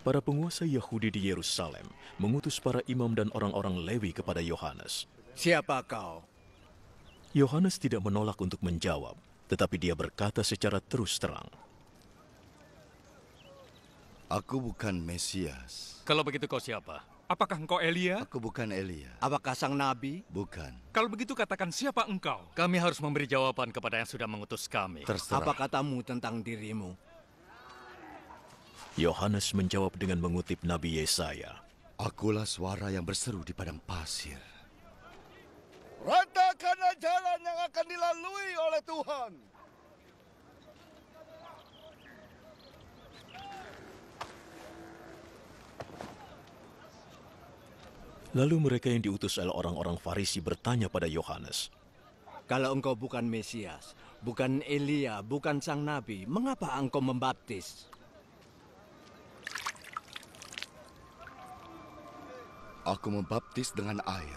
Para penguasa Yahudi di Yerusalem mengutus para imam dan orang-orang Lewi kepada Yohanes. Siapa kau? Yohanes tidak menolak untuk menjawab, tetapi dia berkata secara terus terang. Aku bukan Mesias. Kalau begitu kau siapa? Apakah engkau Elia? Aku bukan Elia. Apakah sang nabi? Bukan. Kalau begitu katakan siapa engkau? Kami harus memberi jawaban kepada yang sudah mengutus kami. Terserah. Apa katamu tentang dirimu? Yohanes menjawab dengan mengutip Nabi Yesaya. Akulah suara yang berseru di padang pasir. Ratakanlah jalan yang akan dilalui oleh Tuhan. Lalu mereka yang diutus oleh orang-orang Farisi bertanya pada Yohanes. Kalau engkau bukan Mesias, bukan Elia, bukan sang nabi, mengapa engkau membaptis? Aku membaptis dengan air.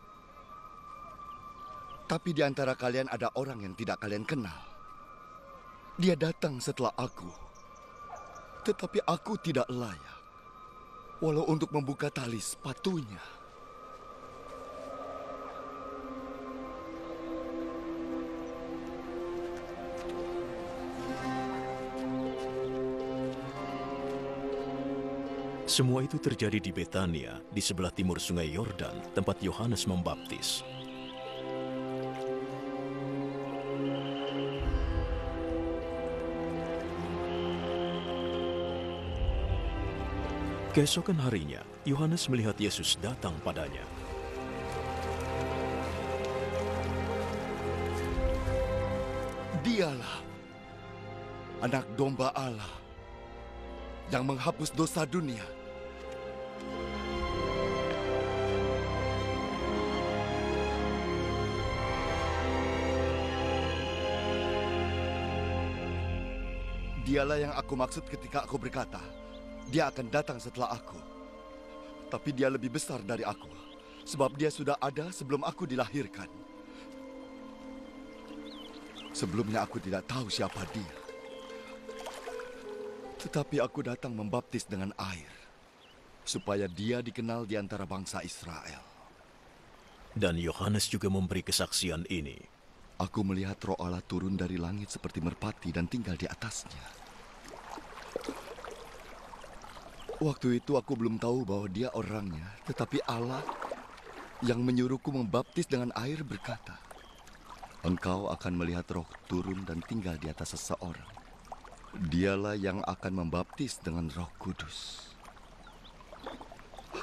Tapi di antara kalian ada orang yang tidak kalian kenal. Dia datang setelah aku. Tetapi aku tidak layak. Walau untuk membuka tali sepatunya. Semua itu terjadi di Betania, di sebelah timur sungai Yordan, tempat Yohanes membaptis. Keesokan harinya, Yohanes melihat Yesus datang padanya. Dialah anak domba Allah yang menghapus dosa dunia. Dialah yang aku maksud ketika aku berkata, dia akan datang setelah aku. Tapi dia lebih besar dari aku, sebab dia sudah ada sebelum aku dilahirkan. Sebelumnya aku tidak tahu siapa dia. Tetapi aku datang membaptis dengan air, supaya dia dikenal di antara bangsa Israel. Dan Yohanes juga memberi kesaksian ini. Aku melihat Roh Allah turun dari langit seperti merpati dan tinggal di atasnya. Waktu itu aku belum tahu bahwa dia orangnya, tetapi Allah yang menyuruhku membaptis dengan air berkata, engkau akan melihat Roh turun dan tinggal di atas seseorang. Dialah yang akan membaptis dengan Roh Kudus.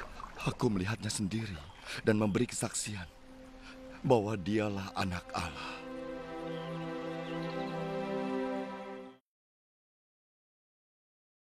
Aku melihatnya sendiri dan memberi kesaksian bahwa dialah anak Allah.